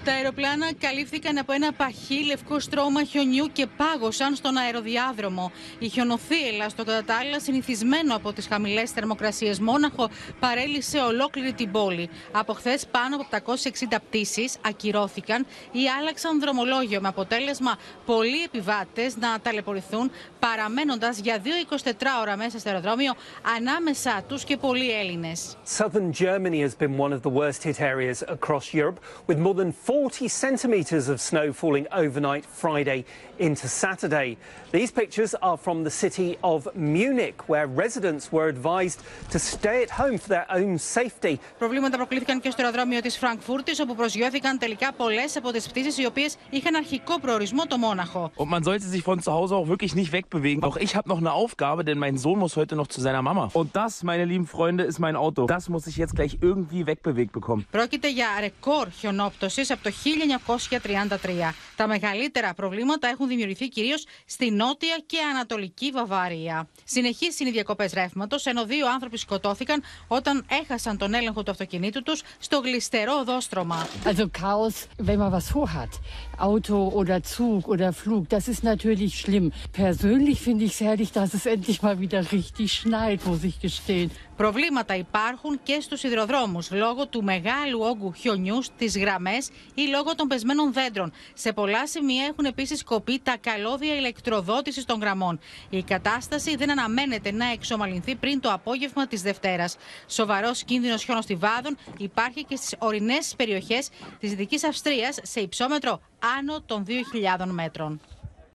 Τα αεροπλάνα καλύφθηκαν από ένα παχύ λευκό στρώμα χιονιού και πάγωσαν στον αεροδιάδρομο. Η χιονοθύελλα, στο κατά τα άλλα συνηθισμένο από τις χαμηλές θερμοκρασίες Μόναχο, παρέλυσε ολόκληρη την πόλη. Από χθες πάνω από 860 πτήσεις ακυρώθηκαν ή άλλαξαν δρομολόγιο, με αποτέλεσμα πολλοί επιβάτες να ταλαιπωρηθούν, παραμένοντας για 2-24 ώρα μέσα στο αεροδρόμιο, ανάμεσά τους και πολλοί Έλληνες. Southern Germany has been one of the worst hit areas across Europe, with more than 40 centimetres of snow falling overnight Friday into Saturday. These pictures are from the city of Munich, where residents were advised to stay at home for their own safety. Προβλήματα προκλήθηκαν και στο αεροδρόμιο της Φραγκφούρτης, όπου προσγειώθηκαν τελικά πολλές από τις πτήσεις οι οποίες είχαν αρχικό προορισμό το Μόναχο. Und man sollte sich von zu Hause auch wirklich nicht wegbewegen. Auch ich habe noch eine Aufgabe, denn mein Sohn muss heute noch zu seiner Mama. Und das, meine lieben Freunde, ist mein Auto. Das muss ich jetzt gleich irgendwie wegbewegt bekommen. Πρόκειται για ρεκόρ χιονόπτωσης από το 1933. Τα μεγαλύτερα προβλήματα έχουν δημιουργηθεί κυρίως στη νότια και ανατολική Βαβαρία. Συνεχείς είναι οι διακοπές ρεύματος, ενώ 2 άνθρωποι σκοτώθηκαν όταν έχασαν τον έλεγχο του αυτοκινήτου τους στο γλιστερό οδόστρωμα. Also Chaos, wenn man was vorhat, Auto oder Zug oder Flug, das ist natürlich schlimm. Persönlich finde ich es herrlich, dass es endlich mal wieder richtig schneit, muss ich gestehen. Προβλήματα υπάρχουν και στους σιδηροδρόμους λόγω του μεγάλου όγκου χιονιού στις γραμμές ή λόγω των πεσμένων δέντρων. Σε πολλά σημεία έχουν επίσης κοπεί τα καλώδια ηλεκτροδότησης των γραμμών. Η κατάσταση δεν αναμένεται να εξομαλυνθεί πριν το απόγευμα της Δευτέρας. Σοβαρός κίνδυνος χιονοστιβάδων υπάρχει και στις ορεινές περιοχές της Δυτικής Αυστρίας, σε υψόμετρο άνω των 2.000 μέτρων.